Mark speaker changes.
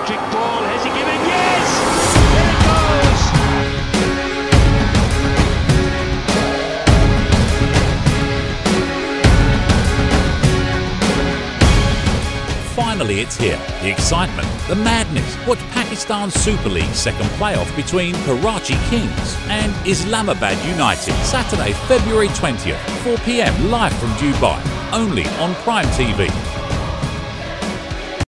Speaker 1: electric ball. Has he given? Yes! There it
Speaker 2: goes! Finally, it's here. The excitement, the madness. Watch Pakistan's Super League second playoff between Karachi Kings and Islamabad United. Saturday, February 20th, 4 p.m. live from Dubai. Only on Prime TV.